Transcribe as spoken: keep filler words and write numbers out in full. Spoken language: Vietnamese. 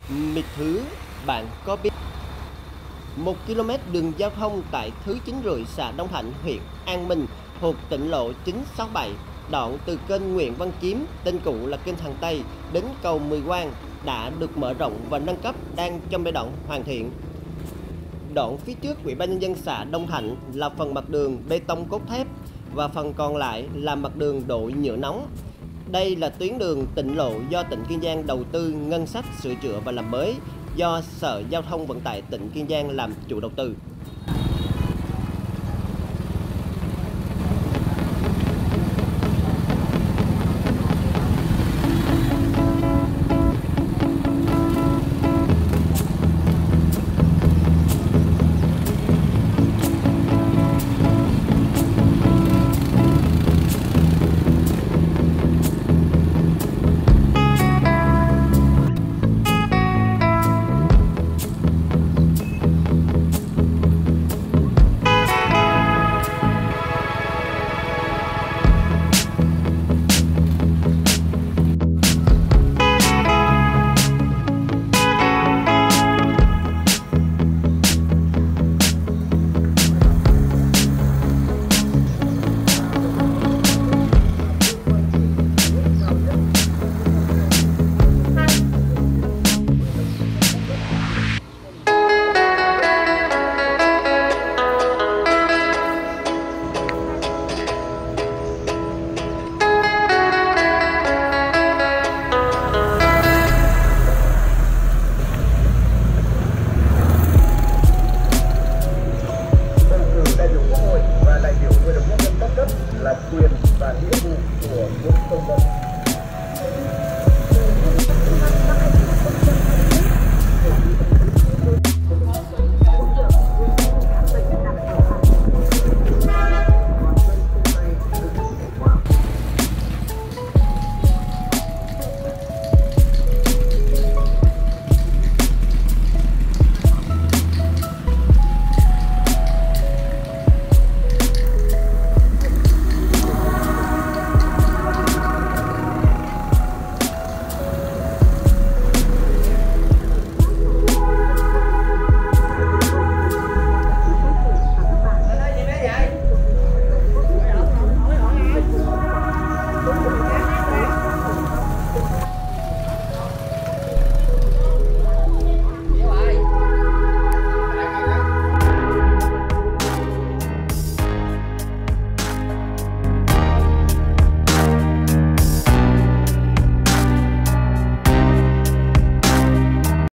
Mịt thứ bạn có biết một ki lô mét đường giao thông tại thứ chín rưỡi xã Đông Thạnh, huyện An Minh thuộc tỉnh lộ chín sáu bảy, đoạn từ kênh Nguyễn Văn Kiếm, tên cũ là kênh Thằng Tây, đến cầu Mười Quang đã được mở rộng và nâng cấp, đang trong giai đoạn hoàn thiện. Đoạn phía trước Ủy ban nhân dân xã Đông Thạnh là phần mặt đường bê tông cốt thép và phần còn lại là mặt đường đổ nhựa nóng. Đây là tuyến đường tỉnh lộ do tỉnh Kiên Giang đầu tư ngân sách sửa chữa và làm mới, do Sở Giao thông Vận tải tỉnh Kiên Giang làm chủ đầu tư.